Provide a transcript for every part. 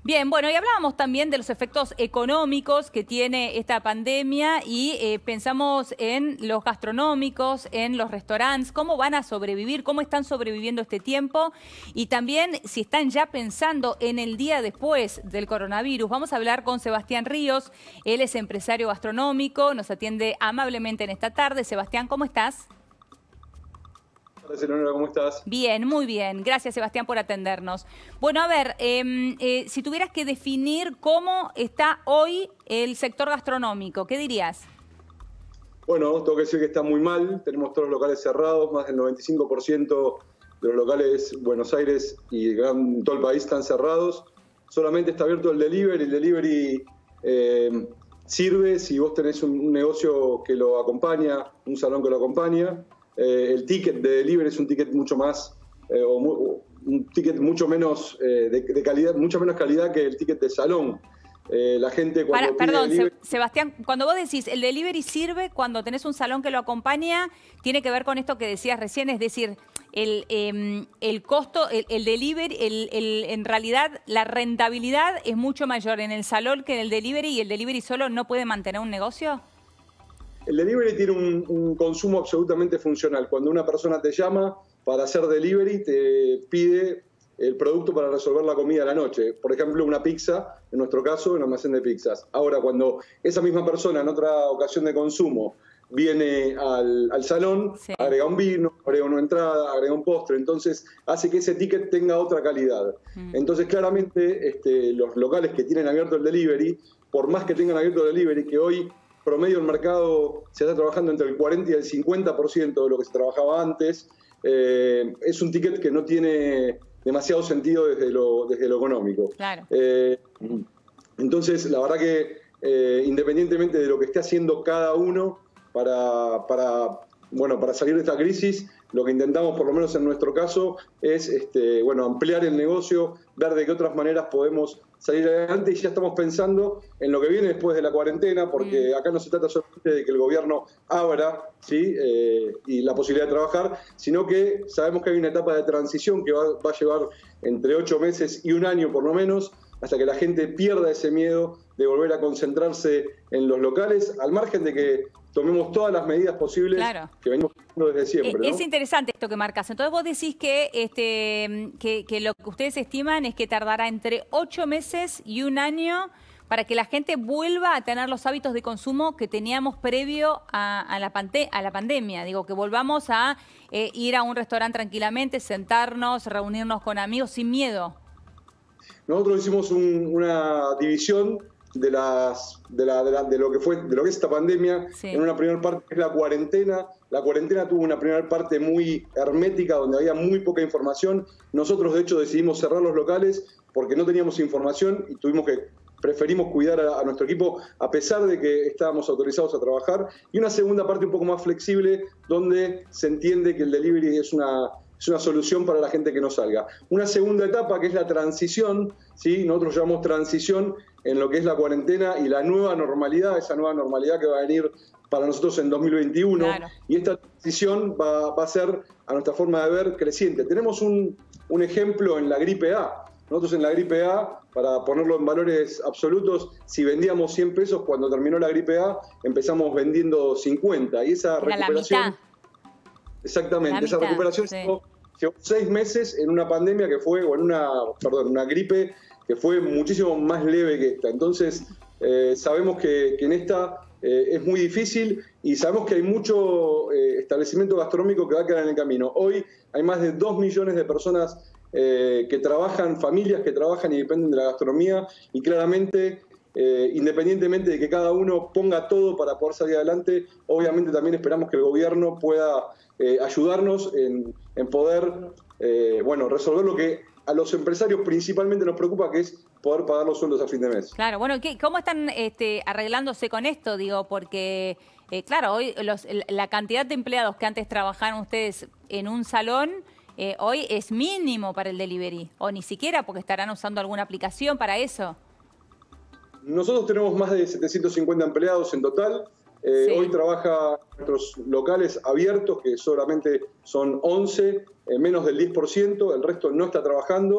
Bien, bueno, y hablábamos también de los efectos económicos que tiene esta pandemia y pensamos en los gastronómicos, en los restaurantes, cómo van a sobrevivir, cómo están sobreviviendo este tiempo y también si están ya pensando en el día después del coronavirus. Vamos a hablar con Sebastián Ríos, él es empresario gastronómico, nos atiende amablemente en esta tarde. Sebastián, ¿cómo estás? Hola, Eleonora, ¿cómo estás? Bien, muy bien. Gracias, Sebastián, por atendernos. Bueno, a ver, si tuvieras que definir cómo está hoy el sector gastronómico, ¿qué dirías? Bueno, tengo que decir que está muy mal. Tenemos todos los locales cerrados, más del 95% de los locales Buenos Aires y todo el país están cerrados. Solamente está abierto el delivery. El delivery sirve si vos tenés un negocio que lo acompaña, un salón que lo acompaña. El ticket de delivery es un ticket mucho más, un ticket mucho menos de calidad, mucha menos calidad que el ticket de salón. La gente cuando Perdón, delivery... Sebastián, cuando vos decís el delivery sirve cuando tenés un salón que lo acompaña, tiene que ver con esto que decías recién, es decir, el costo, el delivery, en realidad la rentabilidad es mucho mayor en el salón que en el delivery y el delivery solo no puede mantener un negocio. El delivery tiene un consumo absolutamente funcional. Cuando una persona te llama para hacer delivery, te pide el producto para resolver la comida a la noche. Por ejemplo, una pizza, en nuestro caso, un almacén de pizzas. Ahora, cuando esa misma persona en otra ocasión de consumo viene al salón, sí, agrega un vino, agrega una entrada, agrega un postre, entonces hace que ese ticket tenga otra calidad. Entonces, claramente, los locales que tienen abierto el delivery, por más que tengan abierto el delivery, que hoy promedio el mercado se está trabajando entre el 40 y el 50% de lo que se trabajaba antes, es un ticket que no tiene demasiado sentido desde lo económico. Claro. Entonces, la verdad que independientemente de lo que esté haciendo cada uno para salir de esta crisis, lo que intentamos, por lo menos en nuestro caso, es ampliar el negocio, ver de qué otras maneras podemos salir adelante y ya estamos pensando en lo que viene después de la cuarentena, porque acá no se trata solamente de que el gobierno abra, ¿sí? Y la posibilidad de trabajar, sino que sabemos que hay una etapa de transición que va a llevar entre 8 meses y un año por lo menos, hasta que la gente pierda ese miedo de volver a concentrarse en los locales, al margen de que tomemos todas las medidas posibles, claro, que venimos haciendo desde siempre, ¿no? Es interesante esto que marcas. Entonces vos decís que lo que ustedes estiman es que tardará entre 8 meses y un año para que la gente vuelva a tener los hábitos de consumo que teníamos previo a la pandemia. Digo, que volvamos a ir a un restaurante tranquilamente, sentarnos, reunirnos con amigos sin miedo. Nosotros hicimos una división de lo que es esta pandemia, sí, en una primera parte que es la cuarentena. La cuarentena tuvo una primera parte muy hermética donde había muy poca información. Nosotros de hecho decidimos cerrar los locales porque no teníamos información y preferimos cuidar a nuestro equipo a pesar de que estábamos autorizados a trabajar. Y una segunda parte un poco más flexible donde se entiende que el delivery es una solución para la gente que no salga. Una segunda etapa que es la transición, ¿sí? Nosotros llamamos transición en lo que es la cuarentena y la nueva normalidad, esa nueva normalidad que va a venir para nosotros en 2021. Claro. Y esta transición va a ser, a nuestra forma de ver, creciente. Tenemos un ejemplo en la gripe A. Nosotros en la gripe A, para ponerlo en valores absolutos, si vendíamos 100 pesos, cuando terminó la gripe A, empezamos vendiendo 50. Y esa recuperación... La mitad. Exactamente, esa recuperación llevó 6 meses en una pandemia que fue, una gripe que fue muchísimo más leve que esta. Entonces, sabemos que en esta es muy difícil y sabemos que hay mucho establecimiento gastronómico que va a quedar en el camino. Hoy hay más de 2 millones de personas que trabajan, familias que trabajan y dependen de la gastronomía y claramente... independientemente de que cada uno ponga todo para poder salir adelante, obviamente también esperamos que el gobierno pueda ayudarnos en poder resolver lo que a los empresarios principalmente nos preocupa, que es poder pagar los sueldos a fin de mes. Claro, bueno, ¿cómo están arreglándose con esto? Digo, porque, claro, hoy la cantidad de empleados que antes trabajaban ustedes en un salón, hoy es mínimo para el delivery, o ni siquiera porque estarán usando alguna aplicación para eso. Nosotros tenemos más de 750 empleados en total. Sí. Hoy trabaja nuestros locales abiertos, que solamente son 11, menos del 10%, el resto no está trabajando.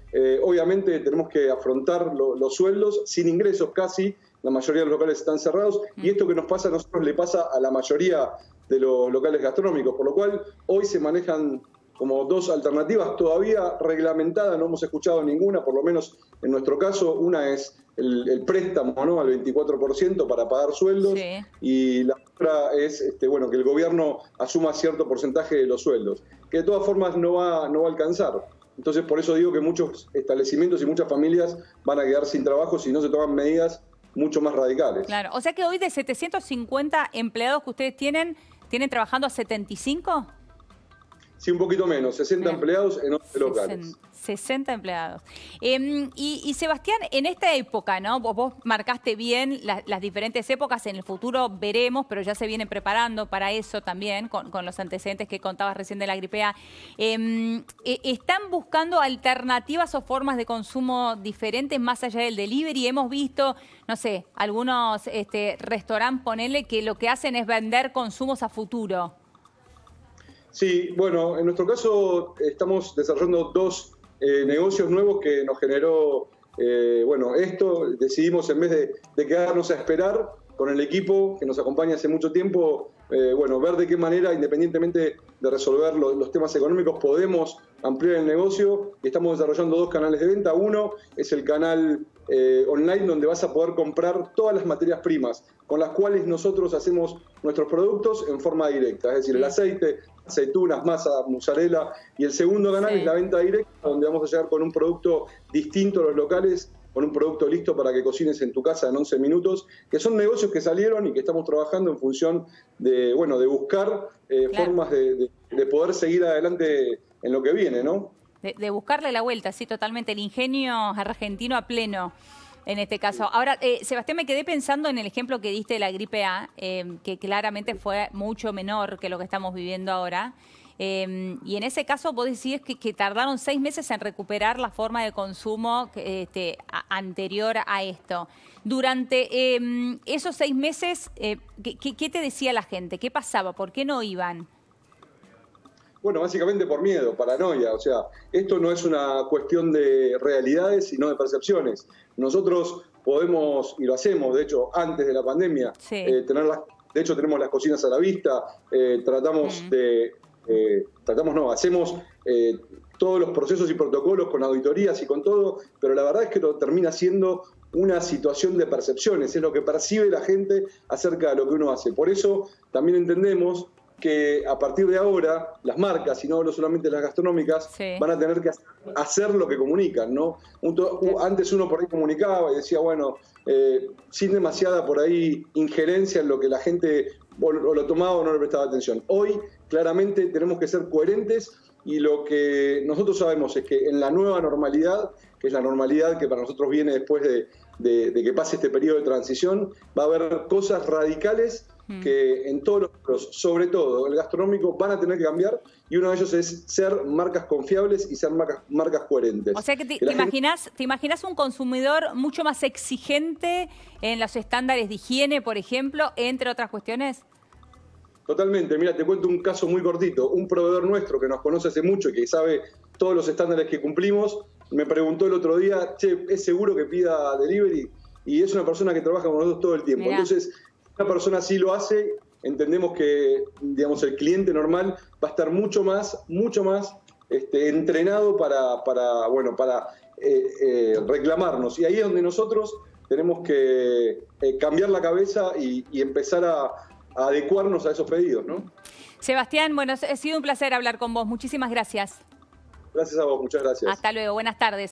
Obviamente tenemos que afrontar los sueldos sin ingresos casi, la mayoría de los locales están cerrados, y esto que nos pasa a nosotros le pasa a la mayoría de los locales gastronómicos, por lo cual hoy se manejan como dos alternativas todavía reglamentadas, no hemos escuchado ninguna, por lo menos en nuestro caso. Una es el préstamo, ¿no?, al 24% para pagar sueldos, sí. Y la otra es que el gobierno asuma cierto porcentaje de los sueldos, que de todas formas no va a alcanzar. Entonces, por eso digo que muchos establecimientos y muchas familias van a quedar sin trabajo si no se toman medidas mucho más radicales. Claro, o sea que hoy de 750 empleados que ustedes ¿tienen trabajando a 75? Sí, un poquito menos, 60 empleados en 11 locales. 60 empleados. Y Sebastián, en esta época, ¿no? Vos marcaste bien las diferentes épocas, en el futuro veremos, pero ya se vienen preparando para eso también, con los antecedentes que contabas recién de la gripe A. ¿Están buscando alternativas o formas de consumo diferentes más allá del delivery? Hemos visto, no sé, algunos restaurantes, ponele, que lo que hacen es vender consumos a futuro. Sí, bueno, en nuestro caso estamos desarrollando dos negocios nuevos que nos generó, esto. Decidimos, en vez de quedarnos a esperar con el equipo que nos acompaña hace mucho tiempo, ver de qué manera, independientemente de resolver los temas económicos, podemos ampliar el negocio. Estamos desarrollando dos canales de venta. Uno es el canal online, donde vas a poder comprar todas las materias primas con las cuales nosotros hacemos nuestros productos en forma directa, es decir, el aceite, aceitunas, masa, mozzarella. Y el segundo canal es la venta directa, donde vamos a llegar con un producto distinto a los locales, con un producto listo para que cocines en tu casa en 11 minutos, que son negocios que salieron y que estamos trabajando en función de buscar formas de poder seguir adelante en lo que viene, ¿no? De buscarle la vuelta, sí, totalmente. El ingenio argentino a pleno en este caso. Ahora, Sebastián, me quedé pensando en el ejemplo que diste de la gripe A, que claramente fue mucho menor que lo que estamos viviendo ahora. Y en ese caso vos decís que tardaron 6 meses en recuperar la forma de consumo anterior a esto. Durante esos 6 meses, ¿qué te decía la gente? ¿Qué pasaba? ¿Por qué no iban? Bueno, básicamente por miedo, paranoia. O sea, esto no es una cuestión de realidades, sino de percepciones. Nosotros podemos, y lo hacemos, de hecho, antes de la pandemia, de hecho tenemos las cocinas a la vista, hacemos todos los procesos y protocolos con auditorías y con todo, pero la verdad es que termina siendo una situación de percepciones, es lo que percibe la gente acerca de lo que uno hace. Por eso también entendemos que a partir de ahora las marcas, y no hablo solamente las gastronómicas, van a tener que hacer lo que comunican, ¿no? Antes uno por ahí comunicaba y decía, sin demasiada por ahí injerencia en lo que la gente o lo tomaba o no le prestaba atención. Hoy claramente tenemos que ser coherentes, y lo que nosotros sabemos es que en la nueva normalidad, que es la normalidad que para nosotros viene después de que pase este periodo de transición, va a haber cosas radicales que en todos los rubros, sobre todo el gastronómico, van a tener que cambiar, y uno de ellos es ser marcas confiables y ser marcas coherentes. O sea que ¿te imaginas un consumidor mucho más exigente en los estándares de higiene, por ejemplo, entre otras cuestiones? Totalmente. Mira, te cuento un caso muy cortito. Un proveedor nuestro que nos conoce hace mucho y que sabe todos los estándares que cumplimos, me preguntó el otro día, ¿es seguro que pida delivery? Y es una persona que trabaja con nosotros todo el tiempo. Mirá. Entonces, una persona sí lo hace, entendemos que, digamos, el cliente normal va a estar mucho más entrenado para reclamarnos. Y ahí es donde nosotros tenemos que cambiar la cabeza y empezar a adecuarnos a esos pedidos, ¿no? Sebastián, ha sido un placer hablar con vos. Muchísimas gracias. Gracias a vos, muchas gracias. Hasta luego, buenas tardes.